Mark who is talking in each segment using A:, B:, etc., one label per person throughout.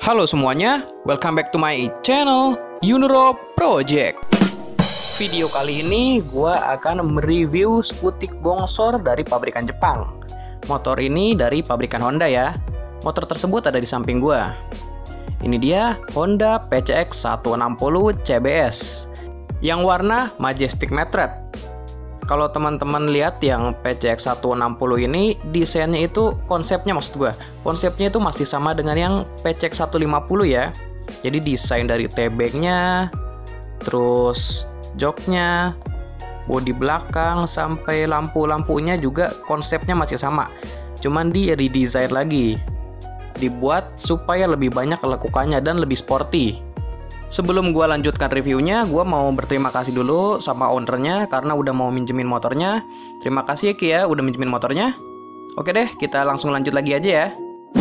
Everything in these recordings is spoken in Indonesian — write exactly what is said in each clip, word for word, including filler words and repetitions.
A: Halo semuanya, welcome back to my channel Yunuro Project. Video kali ini gua akan mereview skutik bongsor dari pabrikan Jepang. Motor ini dari pabrikan Honda ya. Motor tersebut ada di samping gua. Ini dia Honda P C X seratus enam puluh C B S yang warna Majestic Matte Red. Kalau teman-teman lihat yang P C X seratus enam puluh ini, desainnya itu konsepnya maksud gua, konsepnya itu masih sama dengan yang P C X seratus lima puluh ya. Jadi desain dari T-bagnya, terus joknya, bodi belakang sampai lampu-lampunya juga konsepnya masih sama. Cuman di redesign lagi, dibuat supaya lebih banyak lekukannya dan lebih sporty. Sebelum gue lanjutkan reviewnya, gue mau berterima kasih dulu sama ownernya karena udah mau minjemin motornya. Terima kasih ya Ki ya, udah minjemin motornya. Oke deh, kita langsung lanjut lagi aja ya.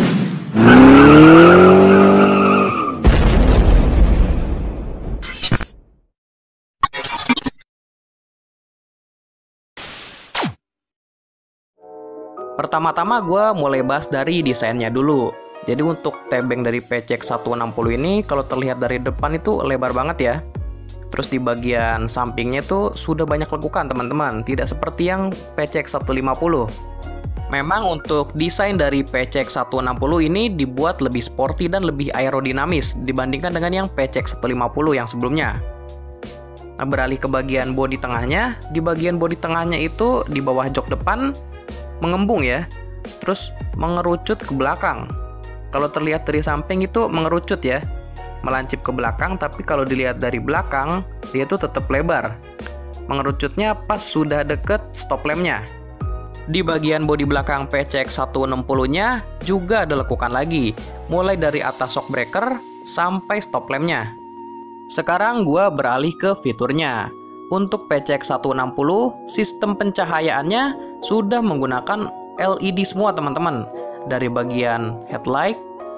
A: Pertama-tama gue mulai bahas dari desainnya dulu. Jadi untuk T-bag dari P C X seratus enam puluh ini kalau terlihat dari depan itu lebar banget ya. Terus di bagian sampingnya tuh sudah banyak lekukan teman-teman, tidak seperti yang P C X seratus lima puluh. Memang untuk desain dari P C X seratus enam puluh ini dibuat lebih sporty dan lebih aerodinamis dibandingkan dengan yang P C X seratus lima puluh yang sebelumnya. Nah, beralih ke bagian bodi tengahnya, di bagian bodi tengahnya itu di bawah jok depan mengembung ya, terus mengerucut ke belakang. Kalau terlihat dari samping itu mengerucut ya, melancip ke belakang, tapi kalau dilihat dari belakang dia tuh tetap lebar. Mengerucutnya pas sudah deket stop lampnya. Di bagian bodi belakang P C X seratus enam puluh-nya juga ada lekukan lagi, mulai dari atas shock breaker sampai stop lampnya. Sekarang gua beralih ke fiturnya. Untuk P C X seratus enam puluh, sistem pencahayaannya sudah menggunakan L E D semua teman-teman. Dari bagian headlight,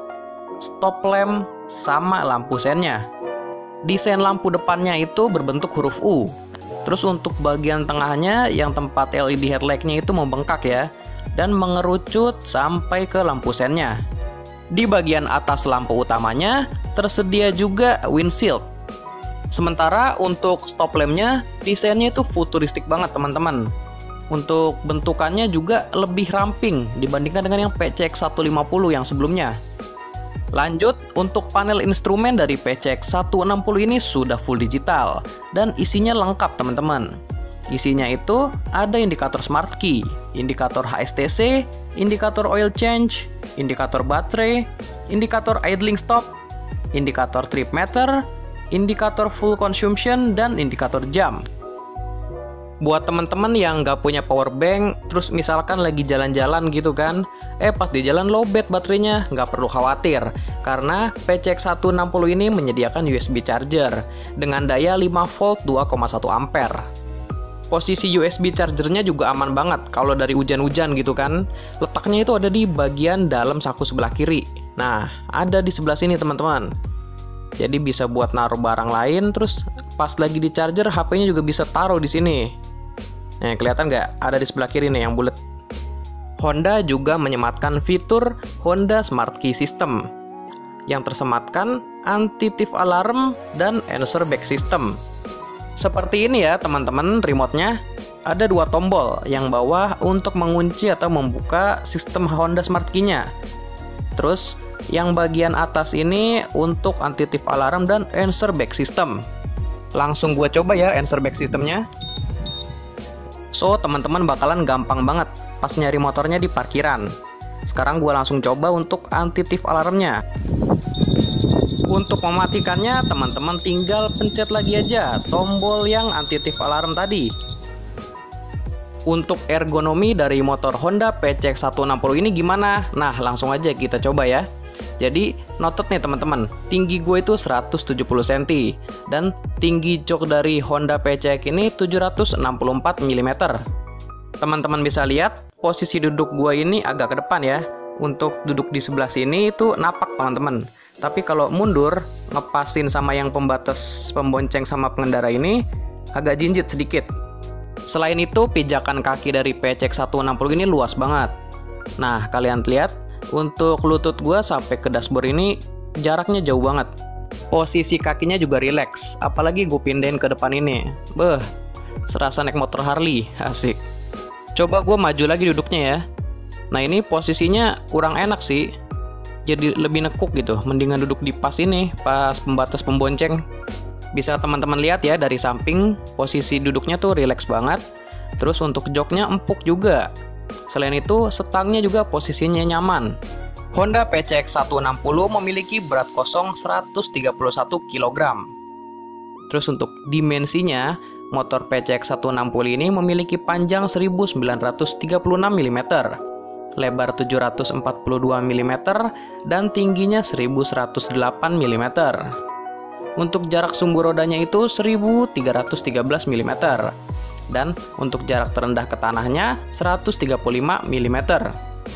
A: stop lamp, sama lampu sennya. Desain lampu depannya itu berbentuk huruf U. Terus untuk bagian tengahnya yang tempat L E D headlightnya itu membengkak ya, dan mengerucut sampai ke lampu sennya. Di bagian atas lampu utamanya tersedia juga windshield. Sementara untuk stop lampnya desainnya itu futuristik banget teman-teman. Untuk bentukannya juga lebih ramping dibandingkan dengan yang P C X seratus lima puluh yang sebelumnya. Lanjut, untuk panel instrumen dari P C X seratus enam puluh ini sudah full digital dan isinya lengkap teman-teman. Isinya itu ada indikator smart key, indikator H S T C, indikator oil change, indikator baterai, indikator idling stop, indikator trip meter, indikator full consumption, dan indikator jam. Buat teman-teman yang nggak punya power bank, terus misalkan lagi jalan-jalan gitu kan, eh pas di jalan lowbat baterainya, nggak perlu khawatir, karena P C X seratus enam puluh ini menyediakan U S B charger dengan daya lima volt dua koma satu ampere. Posisi U S B chargernya juga aman banget kalau dari hujan-hujan gitu kan. Letaknya itu ada di bagian dalam saku sebelah kiri. Nah, ada di sebelah sini teman-teman. Jadi bisa buat naruh barang lain, terus pas lagi di charger H P-nya juga bisa taruh di sini. Nah, kelihatan nggak? Ada di sebelah kiri nih yang bulat. Honda juga menyematkan fitur Honda Smart Key System yang tersematkan anti-thief alarm dan answer back system. Seperti ini ya teman-teman remote-nya. Ada dua tombol, yang bawah untuk mengunci atau membuka sistem Honda Smart Key-nya. Terus yang bagian atas ini untuk anti-thief alarm dan answer back system. Langsung gue coba ya answer back systemnya. So teman-teman bakalan gampang banget pas nyari motornya di parkiran. Sekarang gue langsung coba untuk anti-thief alarmnya. Untuk mematikannya teman-teman tinggal pencet lagi aja tombol yang anti-thief alarm tadi. Untuk ergonomi dari motor Honda P C X seratus enam puluh ini gimana? Nah, langsung aja kita coba ya. Jadi, noted nih teman-teman, tinggi gue itu seratus tujuh puluh sentimeter dan tinggi jok dari Honda P C X ini tujuh ratus enam puluh empat milimeter. Teman-teman bisa lihat posisi duduk gue ini agak ke depan ya. Untuk duduk di sebelah sini itu napak teman-teman. Tapi kalau mundur, ngepasin sama yang pembatas pembonceng sama pengendara ini agak jinjit sedikit. Selain itu, pijakan kaki dari P C X seratus enam puluh ini luas banget. Nah, kalian lihat, untuk lutut gue sampai ke dashboard ini jaraknya jauh banget. Posisi kakinya juga rileks, apalagi gue pindahin ke depan ini. Beh, serasa naik motor Harley, asik. Coba gue maju lagi duduknya ya. Nah ini posisinya kurang enak sih, jadi lebih nekuk gitu. Mendingan duduk di pas ini, pas pembatas pembonceng. Bisa teman-teman lihat ya dari samping, posisi duduknya tuh rileks banget. Terus untuk joknya empuk juga. Selain itu, stangnya juga posisinya nyaman. Honda P C X seratus enam puluh memiliki berat kosong seratus tiga puluh satu kilogram. Terus untuk dimensinya, motor P C X seratus enam puluh ini memiliki panjang seribu sembilan ratus tiga puluh enam milimeter, lebar tujuh ratus empat puluh dua milimeter, dan tingginya seribu seratus delapan milimeter. Untuk jarak sumbu rodanya itu seribu tiga ratus tiga belas milimeter, dan untuk jarak terendah ke tanahnya seratus tiga puluh lima milimeter.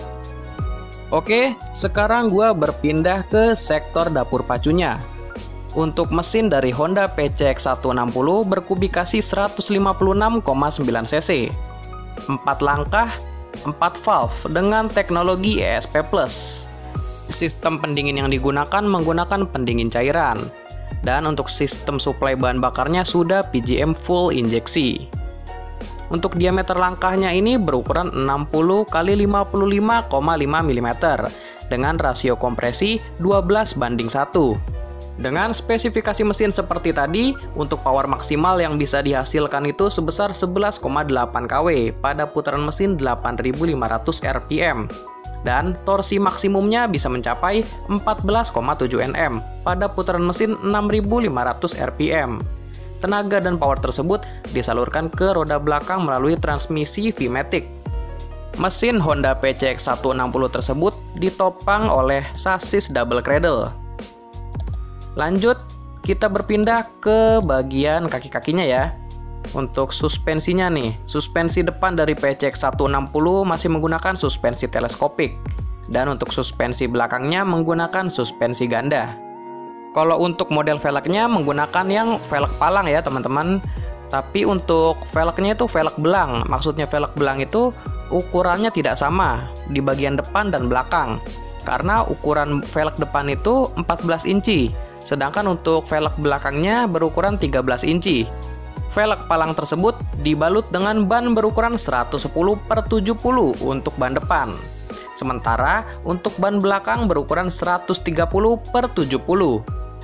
A: Oke, sekarang gua berpindah ke sektor dapur pacunya. Untuk mesin dari Honda P C X seratus enam puluh berkubikasi seratus lima puluh enam koma sembilan cc, empat langkah, empat valve dengan teknologi E S P plus. Sistem pendingin yang digunakan menggunakan pendingin cairan. Dan untuk sistem suplai bahan bakarnya sudah P G M full injeksi. Untuk diameter langkahnya ini berukuran enam puluh kali lima puluh lima koma lima milimeter dengan rasio kompresi dua belas banding satu. Dengan spesifikasi mesin seperti tadi, untuk power maksimal yang bisa dihasilkan itu sebesar sebelas koma delapan kilowatt pada putaran mesin delapan ribu lima ratus R P M. Dan torsi maksimumnya bisa mencapai empat belas koma tujuh newton meter pada putaran mesin enam ribu lima ratus R P M. Tenaga dan power tersebut disalurkan ke roda belakang melalui transmisi V matic. Mesin Honda P C X seratus enam puluh tersebut ditopang oleh sasis double cradle. Lanjut, kita berpindah ke bagian kaki-kakinya ya. Untuk suspensinya nih, suspensi depan dari P C X seratus enam puluh masih menggunakan suspensi teleskopik. Dan untuk suspensi belakangnya menggunakan suspensi ganda. Kalau untuk model velgnya menggunakan yang velg palang ya teman-teman. Tapi untuk velgnya itu velg belang. Maksudnya velg belang itu ukurannya tidak sama di bagian depan dan belakang. Karena ukuran velg depan itu empat belas inci. Sedangkan untuk velg belakangnya berukuran tiga belas inci. Velg palang tersebut dibalut dengan ban berukuran seratus sepuluh per tujuh puluh untuk ban depan. Sementara untuk ban belakang berukuran seratus tiga puluh per tujuh puluh.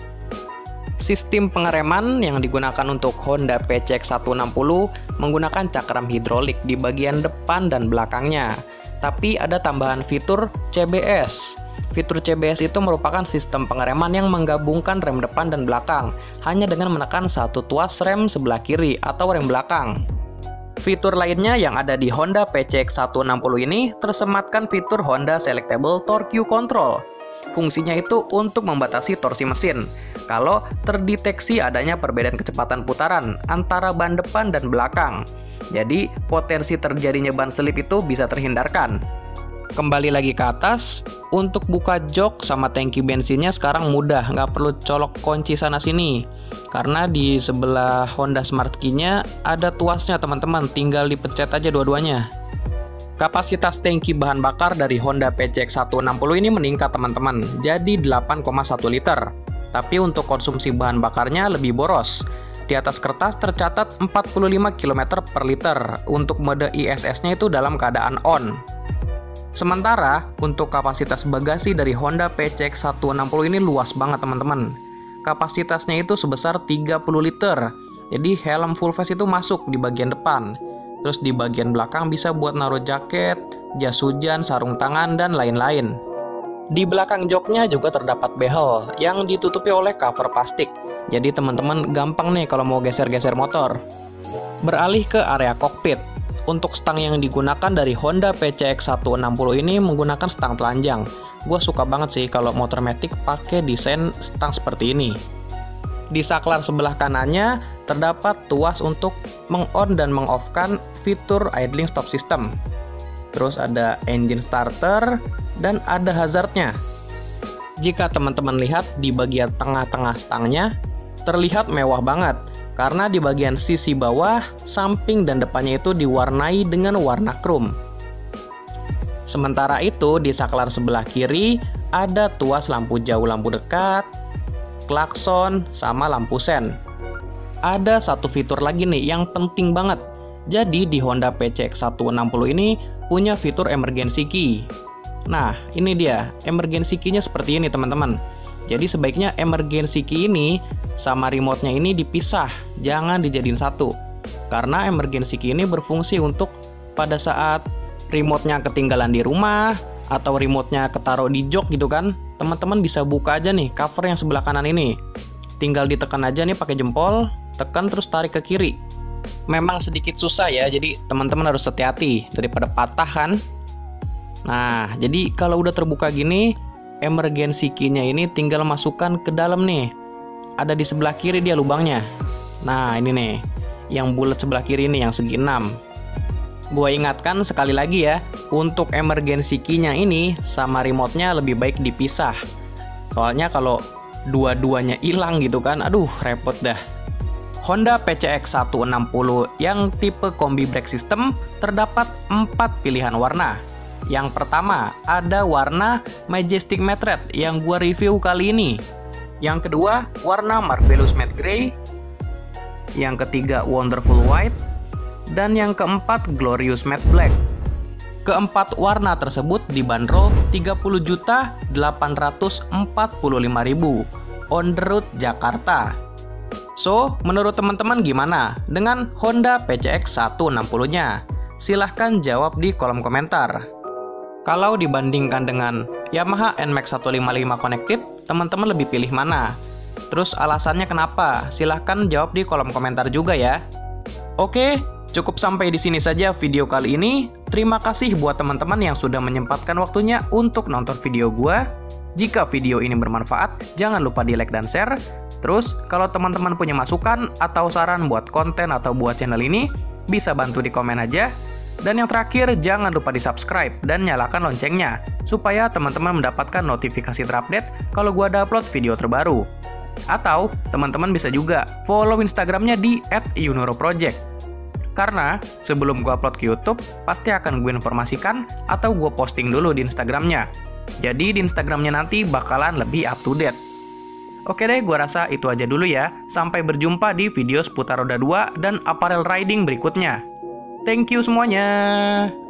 A: Sistem pengereman yang digunakan untuk Honda P C X seratus enam puluh menggunakan cakram hidrolik di bagian depan dan belakangnya. Tapi ada tambahan fitur C B S. Fitur C B S itu merupakan sistem pengereman yang menggabungkan rem depan dan belakang hanya dengan menekan satu tuas rem sebelah kiri atau rem belakang. Fitur lainnya yang ada di Honda P C X seratus enam puluh ini tersematkan fitur Honda Selectable Torque Control. Fungsinya itu untuk membatasi torsi mesin kalau terdeteksi adanya perbedaan kecepatan putaran antara ban depan dan belakang. Jadi potensi terjadinya ban selip itu bisa terhindarkan. Kembali lagi ke atas, untuk buka jok sama tangki bensinnya sekarang mudah, nggak perlu colok kunci sana sini. Karena di sebelah Honda Smart Key-nya ada tuasnya teman-teman, tinggal dipencet aja dua-duanya. Kapasitas tangki bahan bakar dari Honda P C X seratus enam puluh ini meningkat teman-teman, jadi delapan koma satu liter. Tapi untuk konsumsi bahan bakarnya lebih boros. Di atas kertas tercatat empat puluh lima kilometer per liter, untuk mode I S S-nya itu dalam keadaan on. Sementara, untuk kapasitas bagasi dari Honda P C X seratus enam puluh ini luas banget teman-teman. Kapasitasnya itu sebesar tiga puluh liter, jadi helm full face itu masuk di bagian depan. Terus di bagian belakang bisa buat naruh jaket, jas hujan, sarung tangan, dan lain-lain. Di belakang joknya juga terdapat behel yang ditutupi oleh cover plastik. Jadi teman-teman gampang nih kalau mau geser-geser motor. Beralih ke area kokpit. Untuk stang yang digunakan dari Honda P C X seratus enam puluh ini menggunakan stang telanjang. Gue suka banget sih kalau motor matic pakai desain stang seperti ini. Di saklar sebelah kanannya terdapat tuas untuk meng-on dan meng-off-kan fitur idling stop system. Terus ada engine starter dan ada hazardnya. Jika teman-teman lihat di bagian tengah-tengah stangnya terlihat mewah banget karena di bagian sisi bawah, samping dan depannya itu diwarnai dengan warna chrome. Sementara itu di saklar sebelah kiri ada tuas lampu jauh, lampu dekat, klakson, sama lampu sen. Ada satu fitur lagi nih yang penting banget. Jadi di Honda P C X seratus enam puluh ini punya fitur emergency key. Nah, ini dia, emergency key-nya seperti ini teman-teman. Jadi sebaiknya emergency key ini sama remote-nya ini dipisah, jangan dijadiin satu. Karena emergency key ini berfungsi untuk pada saat remote-nya ketinggalan di rumah, atau remote-nya ketaruh di jok gitu kan, teman-teman bisa buka aja nih cover yang sebelah kanan ini. Tinggal ditekan aja nih pakai jempol, tekan terus tarik ke kiri. Memang sedikit susah ya, jadi teman-teman harus hati-hati daripada patah kan. Nah, jadi kalau udah terbuka gini, emergency key-nya ini tinggal masukkan ke dalam nih. Ada di sebelah kiri dia lubangnya. Nah, ini nih, yang bulat sebelah kiri ini yang segi enam. Gua ingatkan sekali lagi ya, untuk emergency key-nya ini sama remote-nya lebih baik dipisah. Soalnya kalau dua-duanya hilang gitu kan, aduh repot dah. Honda P C X seratus enam puluh yang tipe kombi brake system terdapat empat pilihan warna. Yang pertama, ada warna Majestic Matte Red yang gua review kali ini. Yang kedua, warna Marvelous Matte Grey. Yang ketiga, Wonderful White. Dan yang keempat, Glorious Matte Black. Keempat warna tersebut dibanderol tiga puluh juta delapan ratus empat puluh lima ribu on the road Jakarta. So, menurut teman-teman gimana dengan Honda P C X seratus enam puluh-nya? Silahkan jawab di kolom komentar. Kalau dibandingkan dengan Yamaha N MAX seratus lima puluh lima Connected, teman-teman lebih pilih mana? Terus alasannya kenapa? Silahkan jawab di kolom komentar juga ya. Oke, cukup sampai di sini saja video kali ini. Terima kasih buat teman-teman yang sudah menyempatkan waktunya untuk nonton video gua. Jika video ini bermanfaat, jangan lupa di like dan share. Terus, kalau teman-teman punya masukan atau saran buat konten atau buat channel ini, bisa bantu di komen aja. Dan yang terakhir, jangan lupa di subscribe dan nyalakan loncengnya, supaya teman-teman mendapatkan notifikasi terupdate kalau gua ada upload video terbaru. Atau, teman-teman bisa juga follow Instagramnya di at yunoroproject. Karena, sebelum gua upload ke YouTube, pasti akan gue informasikan atau gue posting dulu di Instagramnya. Jadi, di Instagramnya nanti bakalan lebih up to date. Oke deh, gua rasa itu aja dulu ya. Sampai berjumpa di video seputar roda dua dan apparel riding berikutnya. Thank you semuanya.